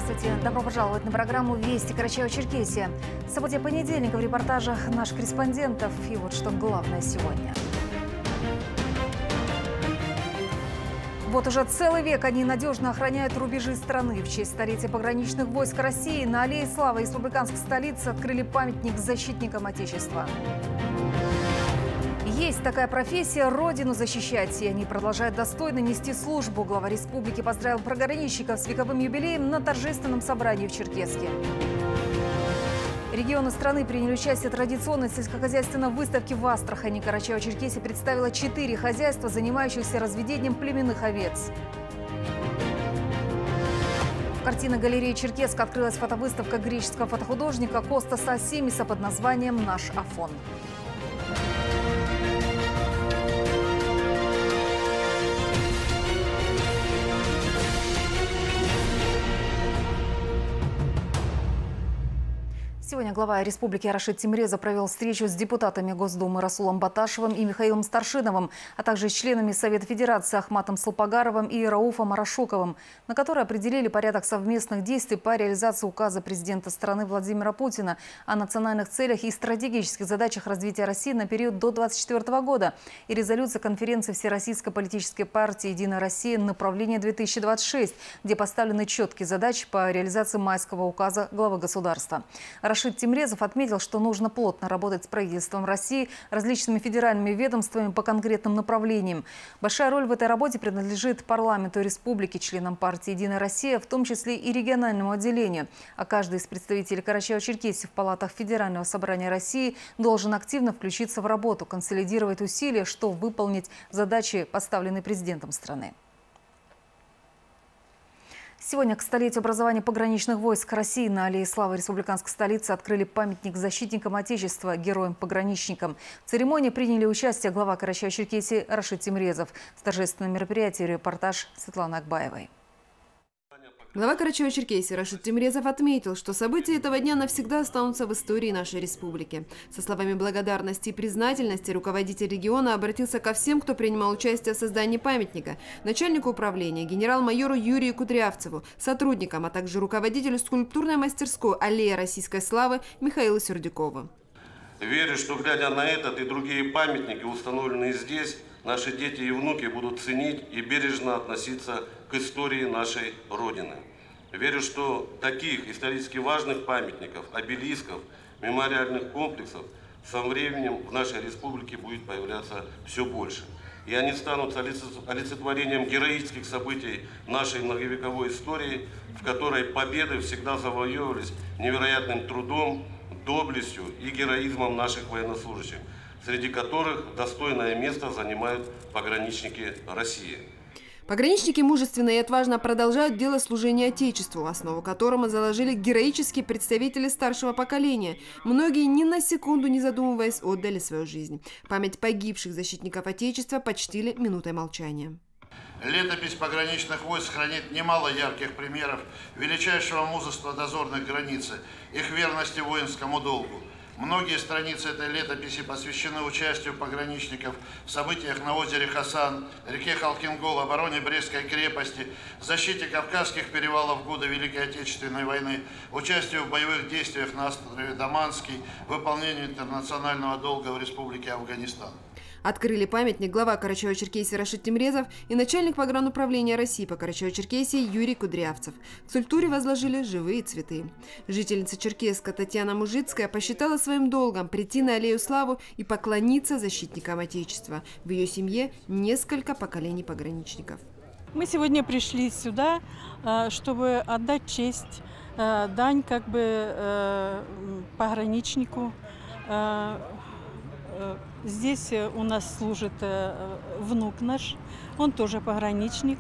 Здравствуйте. Добро пожаловать на программу «Вести Карачаево-Черкесия». События понедельника в репортажах наших корреспондентов. И вот что главное сегодня. Вот уже целый век они надежно охраняют рубежи страны. В честь столетия пограничных войск России на Аллее Славы республиканской столицы открыли памятник защитникам Отечества. Есть такая профессия – родину защищать, и они продолжают достойно нести службу. Глава республики поздравил пограничников с вековым юбилеем на торжественном собрании в Черкесске. Регионы страны приняли участие в традиционной сельскохозяйственной выставке в Астрахани. Карачаево-Черкесия представила 4 хозяйства, занимающихся разведением племенных овец. В картинной-галерее Черкесска открылась фотовыставка греческого фотохудожника Костаса Асимиса под названием «Наш Афон». Сегодня глава республики Рашид Тимрезов провел встречу с депутатами Госдумы Расулом Баташевым и Михаилом Старшиновым, а также с членами Совета Федерации Ахматом Салпагаровым и Рауфом Арашуковым, на которые определили порядок совместных действий по реализации указа президента страны Владимира Путина о национальных целях и стратегических задачах развития России на период до 2024 года и резолюция конференции Всероссийской политической партии «Единая Россия. Направление 2026», где поставлены четкие задачи по реализации майского указа главы государства. Рашид Тимрезов отметил, что нужно плотно работать с правительством России, различными федеральными ведомствами по конкретным направлениям. Большая роль в этой работе принадлежит парламенту республики, членам партии «Единая Россия», в том числе и региональному отделению. А каждый из представителей Карачаево-Черкесии в палатах Федерального собрания России должен активно включиться в работу, консолидировать усилия, чтобы выполнить задачи, поставленные президентом страны. Сегодня к столетию образования пограничных войск России на Аллее Славы республиканской столицы открыли памятник защитникам Отечества, героям-пограничникам. В церемонии приняли участие глава Карачаево-Черкесии Рашид Тимрезов. С торжественным мероприятием репортаж Светланы Акбаевой. Глава Карачаево-Черкесии Рашид Тимрезов отметил, что события этого дня навсегда останутся в истории нашей республики. Со словами благодарности и признательности руководитель региона обратился ко всем, кто принимал участие в создании памятника: начальнику управления, генерал-майору Юрию Кудрявцеву, сотрудникам, а также руководителю скульптурной мастерской «Аллея Российской славы» Михаилу Сердюкову. Верю, что, глядя на этот и другие памятники, установленные здесь, наши дети и внуки будут ценить и бережно относиться к истории нашей Родины. Верю, что таких исторически важных памятников, обелисков, мемориальных комплексов со временем в нашей республике будет появляться все больше. И они станут олицетворением героических событий нашей многовековой истории, в которой победы всегда завоевывались невероятным трудом, доблестью и героизмом наших военнослужащих, среди которых достойное место занимают пограничники России. Пограничники мужественно и отважно продолжают дело служения Отечеству, основу которому заложили героические представители старшего поколения. Многие, ни на секунду не задумываясь, отдали свою жизнь. Память погибших защитников Отечества почтили минутой молчания. Летопись пограничных войск хранит немало ярких примеров величайшего мужества дозорных границ, их верности воинскому долгу. Многие страницы этой летописи посвящены участию пограничников в событиях на озере Хасан, реке Халкингол, обороне Брестской крепости, защите Кавказских перевалов в годы Великой Отечественной войны, участию в боевых действиях на острове Даманский, выполнению интернационального долга в Республике Афганистан. Открыли памятник глава Карачаево-Черкесии Рашид Тимрезов и начальник погрануправления России по Карачаево-Черкесии Юрий Кудрявцев. К скульптуре возложили живые цветы. Жительница Черкесска Татьяна Мужицкая посчитала своим долгом прийти на Аллею Славы и поклониться защитникам Отечества. В ее семье несколько поколений пограничников. Мы сегодня пришли сюда, чтобы отдать честь, дань пограничнику. Здесь у нас служит внук наш, он тоже пограничник.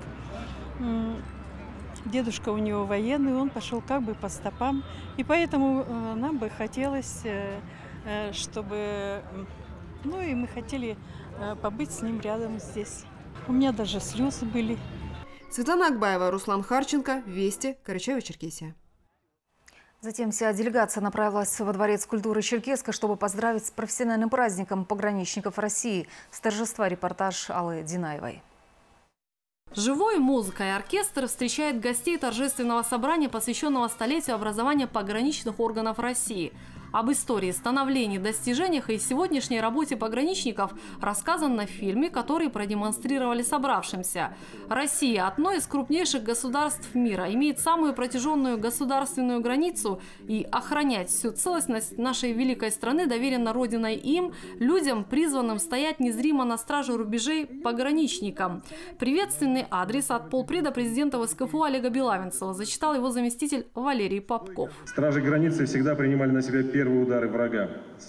Дедушка у него военный, он пошел по стопам. И поэтому нам бы хотелось, чтобы... и мы хотели побыть с ним рядом здесь. У меня даже слезы были. Светлана Акбаева, Руслан Харченко, Вести, Карачаево-Черкесия. Затем вся делегация направилась во Дворец культуры Черкесска, чтобы поздравить с профессиональным праздником пограничников России. С торжества репортаж Аллы Динаевой. Живой музыкой оркестр встречает гостей торжественного собрания, посвященного столетию образования пограничных органов России. Об истории, становлении, достижениях и сегодняшней работе пограничников рассказано в фильме, который продемонстрировали собравшимся. Россия – одно из крупнейших государств мира, имеет самую протяженную государственную границу, и охранять всю целостность нашей великой страны доверено Родиной им, людям, призванным стоять незримо на страже рубежей, пограничникам. Приветственный адрес от полпреда президента ВСКФУ Олега Белавинцева зачитал его заместитель Валерий Попков. Стражи границы всегда принимали на себя первые удары врага.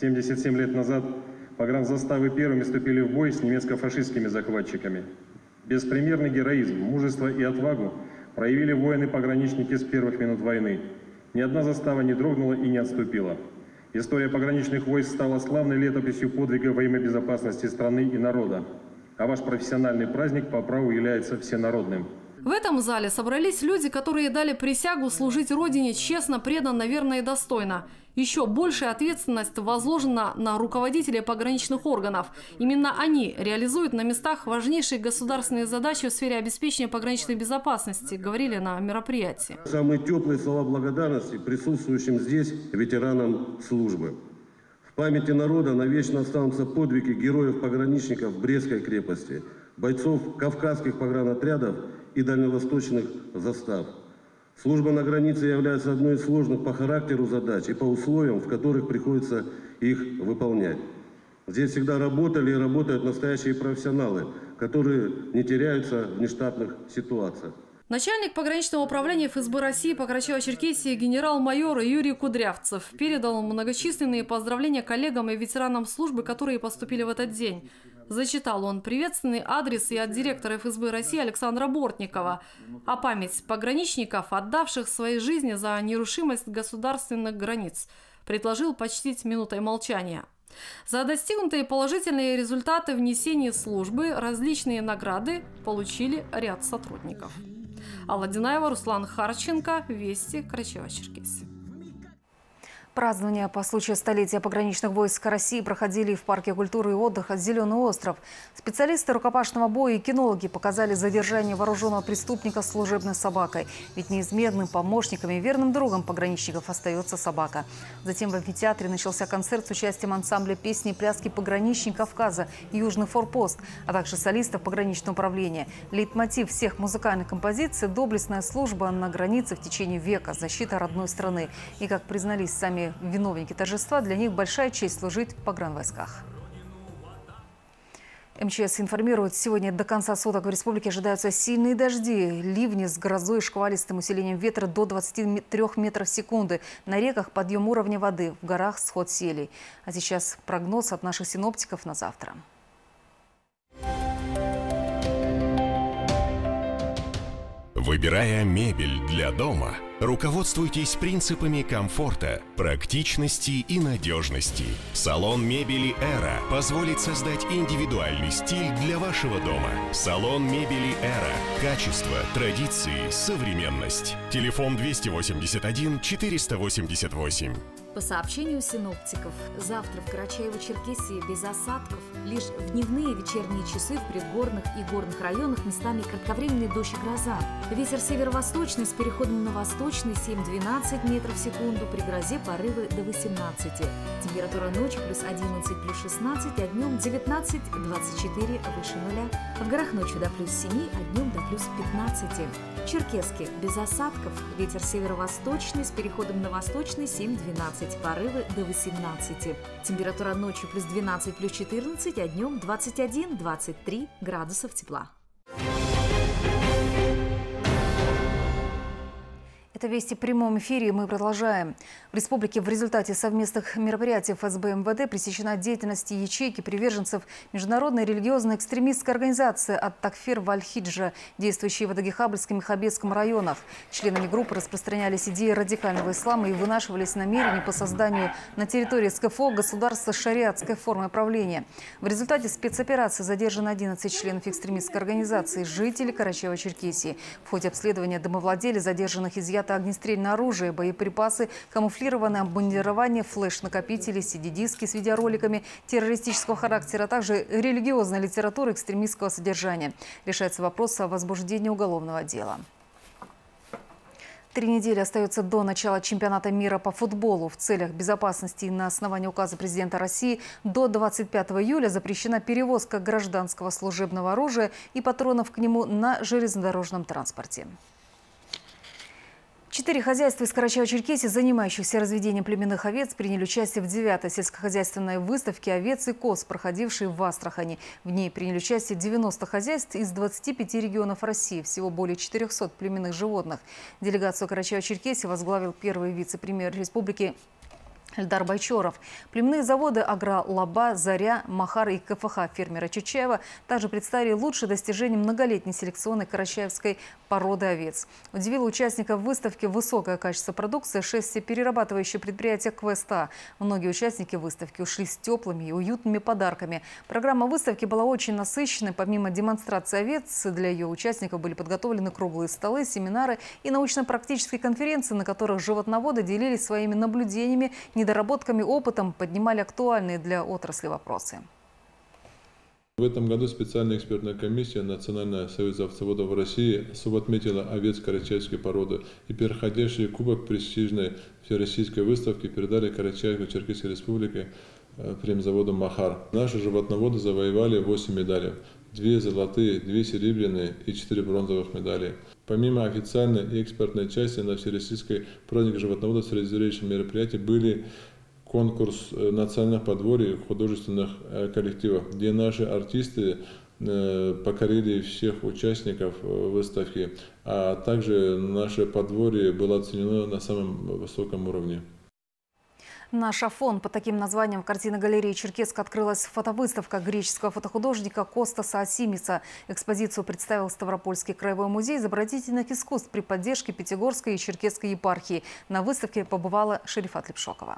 77 лет назад погранзаставы первыми вступили в бой с немецко-фашистскими захватчиками. Беспримерный героизм, мужество и отвагу проявили воины-пограничники с первых минут войны. Ни одна застава не дрогнула и не отступила. История пограничных войск стала славной летописью подвига во имя безопасности страны и народа. А ваш профессиональный праздник по праву является всенародным. В этом зале собрались люди, которые дали присягу служить Родине честно, преданно, верно и достойно. Еще большая ответственность возложена на руководителей пограничных органов. Именно они реализуют на местах важнейшие государственные задачи в сфере обеспечения пограничной безопасности, говорили на мероприятии. Самые теплые слова благодарности присутствующим здесь ветеранам службы. В памяти народа навечно останутся подвиги героев-пограничников Брестской крепости, бойцов кавказских погранотрядов и дальневосточных застав. Служба на границе является одной из сложных по характеру задач и по условиям, в которых приходится их выполнять. Здесь всегда работали и работают настоящие профессионалы, которые не теряются в нештатных ситуациях. Начальник пограничного управления ФСБ России по Карачаево-Черкесии генерал-майор Юрий Кудрявцев передал многочисленные поздравления коллегам и ветеранам службы, которые поступили в этот день. Зачитал он приветственный адрес и от директора ФСБ России Александра Бортникова. А память пограничников, отдавших свои жизни за нерушимость государственных границ, предложил почтить минутой молчания. За достигнутые положительные результаты в несении службы различные награды получили ряд сотрудников. Алла Динаева, Руслан Харченко, Вести, Карачаево-Черкесия. Празднования по случаю столетия пограничных войск России проходили в парке культуры и отдыха «Зеленый остров». Специалисты рукопашного боя и кинологи показали задержание вооруженного преступника с служебной собакой. Ведь неизменным помощником и верным другом пограничников остается собака. Затем в амфитеатре начался концерт с участием ансамбля песни и пляски «Пограничник Кавказа» «Южный форпост», а также солистов пограничного управления. Лейтмотив всех музыкальных композиций – доблестная служба на границе в течение века, защита родной страны. И, как признались сами виновники торжества, для них большая честь служить в погранвойсках. МЧС информирует, сегодня до конца суток в республике ожидаются сильные дожди, ливни с грозой и шквалистым усилением ветра до 23 метров в секунду. На реках подъем уровня воды, в горах сход селей. А сейчас прогноз от наших синоптиков на завтра. Выбирая мебель для дома, руководствуйтесь принципами комфорта, практичности и надежности. Салон мебели «Эра» позволит создать индивидуальный стиль для вашего дома. Салон мебели «Эра». Качество, традиции, современность. Телефон 281 488. По сообщению синоптиков, завтра в Карачаево-Черкесии без осадков. Лишь в дневные и вечерние часы в предгорных и горных районах местами кратковременный дождь и гроза. Ветер северо-восточный с переходом на восточный 7-12 метров в секунду, при грозе порывы до 18. Температура ночью плюс 11, плюс 16, а днем 19-24 выше нуля. В горах ночью до плюс 7, а днем до плюс 15. Черкесски без осадков. Ветер северо-восточный с переходом на восточный 7-12, порывы до 18. Температура ночью плюс 12, плюс 14, а днем 21-23 градусов тепла. Это «Вести» в прямом эфире. Мы продолжаем. В республике в результате совместных мероприятий ФСБ и МВД пресечена деятельность ячейки приверженцев международной религиозной экстремистской организации «Ат-Такфир Валь-Хиджа», действующей в Адыгехабльском и Хабесском районах. Членами группы распространялись идеи радикального ислама и вынашивались намерения по созданию на территории СКФО государства с шариатской формой правления. В результате спецоперации задержано 11 членов экстремистской организации, жители Карачаево-Черкесии. В ходе обследования домовладелий задержанных изъято Это огнестрельное оружие, боеприпасы, камуфлированное обмундирование, флеш-накопители, CD-диски с видеороликами террористического характера, а также религиозная литература экстремистского содержания. Решается вопрос о возбуждении уголовного дела. 3 недели остается до начала чемпионата мира по футболу. В целях безопасности на основании указа президента России до 25 июля запрещена перевозка гражданского служебного оружия и патронов к нему на железнодорожном транспорте. 4 хозяйства из Карачаево-Черкесии, занимающихся разведением племенных овец, приняли участие в 9-й сельскохозяйственной выставке овец и коз, проходившей в Астрахани. В ней приняли участие 90 хозяйств из 25 регионов России, всего более 400 племенных животных. Делегацию Карачаево-Черкесии возглавил первый вице-премьер республики Эльдар Байчоров. Племенные заводы «Агролаба», «Заря», «Махар» и КФХ фермера Чучаева также представили лучшие достижения многолетней селекционной карачаевской породы овец. Удивило участников выставки высокое качество продукции, 6 перерабатывающие предприятия КВСТА. Многие участники выставки ушли с теплыми и уютными подарками. Программа выставки была очень насыщенной. Помимо демонстрации овец, для ее участников были подготовлены круглые столы, семинары и научно-практические конференции, на которых животноводы делились своими наблюдениями, недоработками, опытом, поднимали актуальные для отрасли вопросы. В этом году специальная экспертная комиссия Национального союза овцеводов России особо отметила овец карачаевской породы, и переходящий кубок престижной всероссийской выставки передали Карачаево-Черкесской республике премзаводу «Махар». Наши животноводы завоевали 8 медалей. 2 золотые, 2 серебряные и 4 бронзовых медали. Помимо официальной и экспертной части на всероссийской праздник животноводов среди зрелищных мероприятий были конкурс национальных подворий художественных коллективов, где наши артисты покорили всех участников выставки, а также наше подворье было оценено на самом высоком уровне. Наш Афон. Под таким названием в картиной-галерее «Черкесск» открылась фотовыставка греческого фотохудожника Костаса Асимиса. Экспозицию представил Ставропольский краевой музей изобразительных искусств при поддержке Пятигорской и Черкесской епархии. На выставке побывала Шерифат Лепшокова.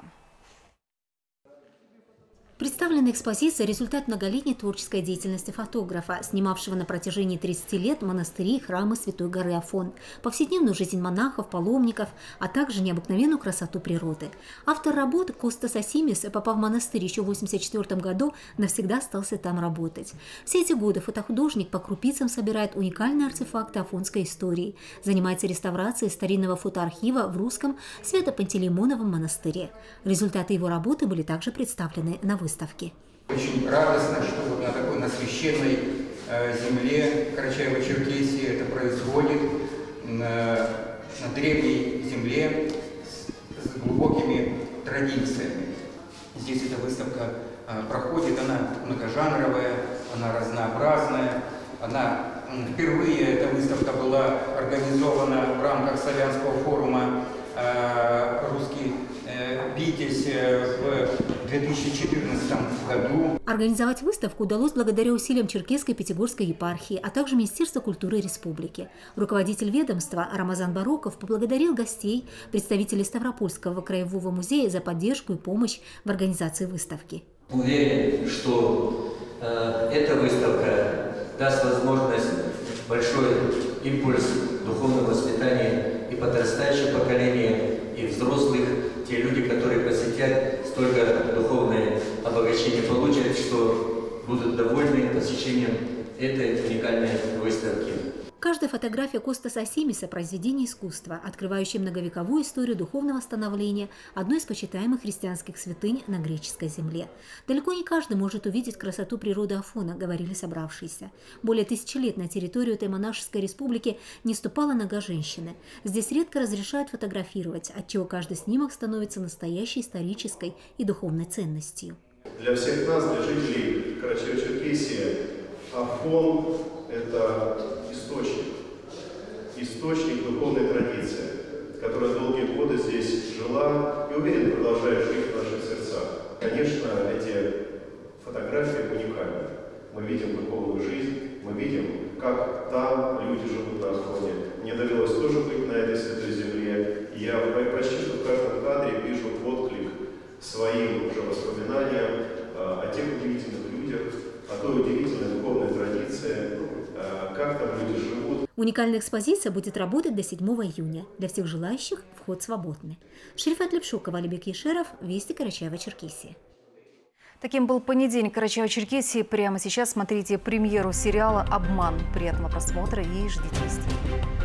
Представлена экспозиция – результат многолетней творческой деятельности фотографа, снимавшего на протяжении 30 лет монастыри и храмы Святой горы Афон, повседневную жизнь монахов, паломников, а также необыкновенную красоту природы. Автор работы Костас Асимис, попав в монастырь еще в 1984 году, навсегда остался там работать. Все эти годы фотохудожник по крупицам собирает уникальные артефакты афонской истории, занимается реставрацией старинного фотоархива в русском Свято-Пантелеймоновом монастыре. Результаты его работы были также представлены на выставке. Очень радостно, что вот на такой священной земле Карачаево-Черкесии это происходит, на древней земле с глубокими традициями. Здесь эта выставка проходит, она многожанровая, она разнообразная, впервые эта выставка была организована в рамках Славянского форума «Русский Витязь» в 2014 году. Организовать выставку удалось благодаря усилиям Черкесской и Пятигорской епархии, а также Министерства культуры республики. Руководитель ведомства Рамазан Бароков поблагодарил гостей, представителей Ставропольского краевого музея за поддержку и помощь в организации выставки. Уверен, что эта выставка даст возможность большой импульс духовного воспитания и подрастающего поколения, и взрослых, те люди, которые посетят, столько духовное обогащение получат, что будут довольны посещением этой уникальной выставки. Каждая фотография Костаса Асимиса – произведение искусства, открывающее многовековую историю духовного становления одной из почитаемых христианских святынь на греческой земле. Далеко не каждый может увидеть красоту природы Афона, говорили собравшиеся. Более 1000 лет на территорию этой монашеской республики не ступала нога женщины. Здесь редко разрешают фотографировать, отчего каждый снимок становится настоящей исторической и духовной ценностью. Для всех нас, для жителей Карачаево-Черкесии, Афон – это источник духовной традиции, которая долгие годы здесь жила и, уверен, продолжает жить в наших сердцах. Конечно, эти фотографии уникальны. Мы видим духовную жизнь, мы видим, как там люди живут на Афоне. Мне довелось тоже быть на этой святой земле. И я почти что в каждом кадре вижу отклик своим уже воспоминаниям о тех удивительных людях, о той удивительной духовной традиции, как там люди живут. Уникальная экспозиция будет работать до 7 июня. Для всех желающих вход свободный. Шерифат Лепшукова, Алибек Ешеров, Вести, Карачаево-Черкесия. Таким был понедельник Карачаево-Черкесии. Прямо сейчас смотрите премьеру сериала «Обман». Приятного просмотра и ждите вести.